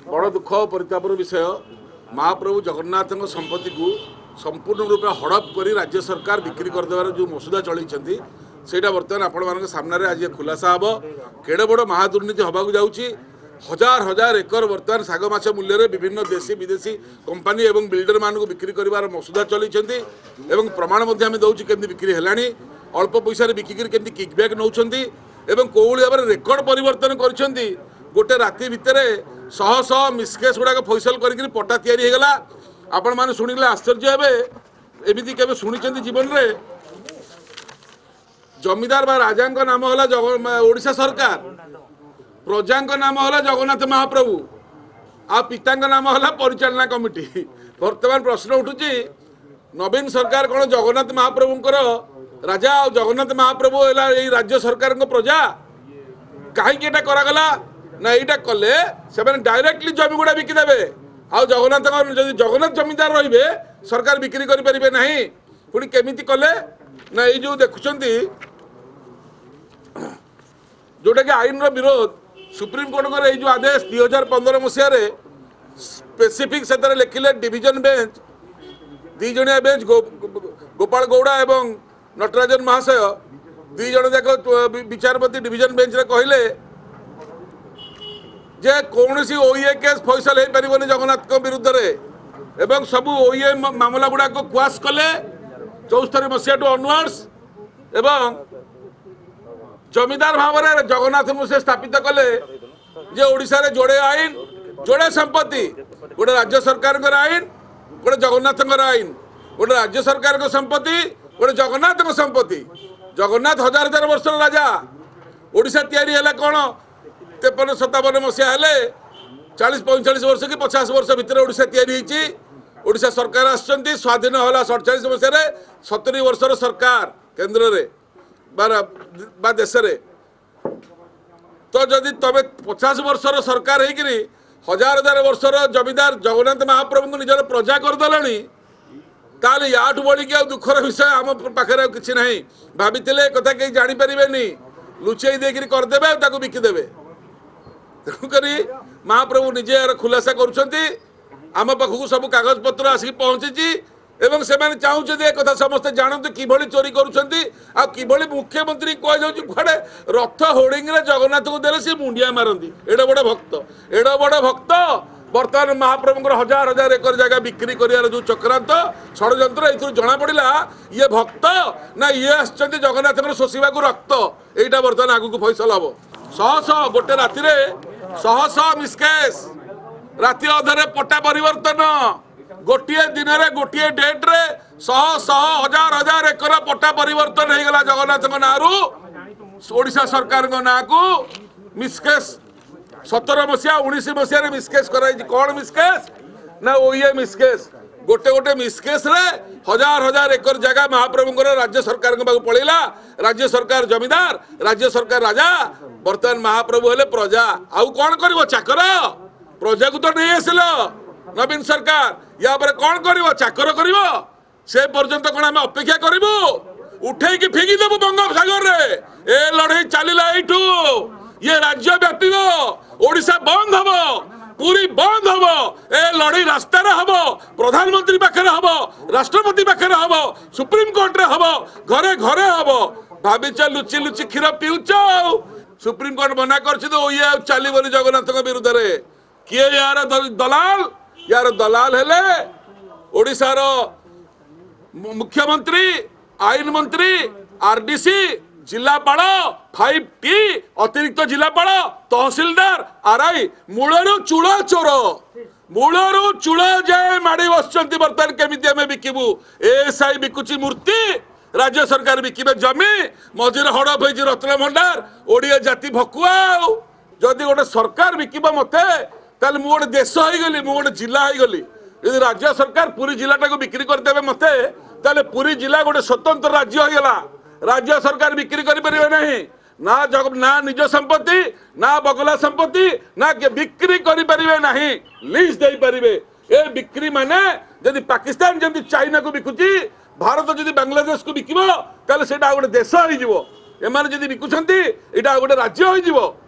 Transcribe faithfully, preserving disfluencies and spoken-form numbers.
बड़ दुख और परितापर विषय महाप्रभु जगन्नाथ संपत्ति को संपूर्ण रूपे हड़प कर राज्य सरकार बिक्री करदेवार जो मसुदा चलती सेटा बर्तमान आपण सामने आज खुलासा हम केड़े बड़ महादुर्नीति हवाक जाऊँगी हजार हजार एकर बर्तमान साग माछ मूल्य विभिन्न देशी विदेशी कंपनी एवं बिल्डर मान बिक्री कर मसुदा चलती प्रमाण दौर केमती बिक्री है अल्प पैसा बिकिक केमती किकबैक नौ कौली भाव रेकर्ड परिवर्तन कर गोटे राति भितर शह शह मिसकेस गुड़ाक फैसल कर पट्टा तैयारीगला आपण मैंने शुणिले आश्चर्य हे एमती के शुणी जीवन में जमीदार बा राजा नाम है ओडिशा सरकार प्रजा नाम है जगन्नाथ महाप्रभु आ पिता नाम है परिचालना कमिटी बर्तमान प्रश्न उठुची नवीन सरकार कौन जगन्नाथ महाप्रभुंकर राजा और जगन्नाथ महाप्रभु है राज्य सरकार प्रजा कहीं करागला ना यहाँ कले से डायरेक्टली जमी गुड़ा बिकिदेवे आ जगन्नाथ जगन्नाथ जमीदार रे सरकार बिक्री करें ना पुणी केमी कले ना ये जो देखुं जोटा कि आईन विरोध सुप्रीम कोर्ट ये जो आदेश दुई हजार पंद्रह मसीह स्पेसिफिक से लिखिले डिविजन बेंच दी जणिया बेंच गो, गोपाल गौड़ा एवं नटराजन महाशय दी जन जाक विचारपति डिविजन बेंच रे कहले जे कौन सी ओईए केस फैसल हो पार जगन्नाथ विरुद्ध में एवं सबू ओईए मामला गुड़ा को क्वाश कले चौस्तरी मसीहा टू अनवर्ड्स एवं जमीदार भाव में जगन्नाथ मुझे स्थापित कले जे ओडिशा रे जोड़े आईन जोड़े संपत्ति गोटे राज्य सरकार आईन गोटे जगन्नाथ आईन गोटे राज्य सरकार संपत्ति गोटे जगन्नाथ संपत्ति जगन्नाथ हजार हजार वर्ष राजा ओडिशा तैयारी है कौन तेपन सतावन मसीहा हेले चालीस पैंचाश वर्ष कि पचास वर्ष भितर ओडिशा तैयारी ओडिशा सरकार आसुच्चंती स्वाधीन होला सड़चाश मसीह सतुरी वर्षर सरकार केन्द्र रे बा देश रे तो जदि तबे पचास वर्षर सरकार होकरी हजार हजार वर्षर जमीदार जगन्नाथ महाप्रभु को निजर प्रजा करदेलानी ताले याठू बढ़िकी आ दुखर विषय आम पाखे किसी ना भाभी कथा कहीं जानीपारे लुचई देकर करदे ताको बिकिदेवे तेणुक महाप्रभु निजे यार खुलासा करुँच पाखक सब कागज पत्र आसिक पहुँची एवं से चाहते कथा समस्ते जानते कि चोरी करी मुख्यमंत्री कहे रथ होर्डिंग जगन्नाथ को देले सी मुंडिया मारती एड बड़ भक्त एड बड़ भक्त बर्तमान महाप्रभु हजार हजार एकर जगह बिक्री कर जो चक्रांत षड्यंत्र ये जना पड़ा ये भक्त ना ये आसुच्च जगन्नाथ शोषा रक्त यहाँ बर्तमान आग को फैसल हम शह शह गोटे राति शह शह मिसकेस राति अधरे पट्टा परिवर्तन गोटे दिन में गोटे डेट्रे शह शह हजार हजार एकर पट्टा परिवर्तन होगा जगन्नाथ ना ओडिशा सरकार ना को मिसकेस सतर मसीहा उन्नीस मसीह मिसकेस कराई कौन मिसकेस ना ओए मिसकेस गोटे गोटे मिसकेस रे हजार हजार एकर जगह महाप्रभु राज्य सरकार पड़ेगा राज्य सरकार जमीदार राज्य सरकार राजा बर्तमान महाप्रभु हेले प्रजा आउ कौन कर चाकर प्रजा को तो नहीं आसिल नवीन सरकार या पर कौन कर चाकर कर से पर्यंत कौन आम अपेक्षा करूँ उठे कि फिंगी देव बंगोपसागर रे ए लड़े चलला यू ये राज्य व्यापी ओडिशा बंद हम पूरी बंद हम ए लड़ई रास्तार हम प्रधानमंत्री पाखे हम राष्ट्रपति पाखे हम सुप्रीम कोर्ट रे हम घरे घरे हम भाविच लुचि लुचि क्षीर पीउच सुप्रीम कोर्ट मना कर चलो जगन्नाथ विरुद्ध में किए यार दलाल यार दलाल हेले ओडिशार मुख्यमंत्री आईन मंत्री आरडीसी जिलापाल फाइव टी अतिरिक्त जिलापाल तहसिलदार आरआई मूलर चूड़ चोर मूलर चूड़ जाए माड़ी बस बर्तमान केमी आम बिकबू एएसआई बिकुची मूर्ति राज्य सरकार बिकिबे जमी मझिरे हड़प हो रत्न भंडार ओडिया जाति भकुआ जदि गोटे सरकार बिकब मते ताले मु गोटे देश हो गली मु गोटे जिला हो गली यदि राज्य सरकार पूरी जिलाटा को बिक्री करदेवे मते ताले पूरी जिला गोटे स्वतंत्र राज्य होगला राज्य सरकार बिक्री करें नहीं ना जग ना निज संपत्ति ना बगला संपत्ति ना बिक्री करें नहीं लीज दे पारे ए बिक्री माने जदि पाकिस्तान जमी चाइना को बिकुची भारत जदि बांग्लादेश को बिकब ताले गोटे देश हो एम बिकुंट यहाँ गोटे राज्य हो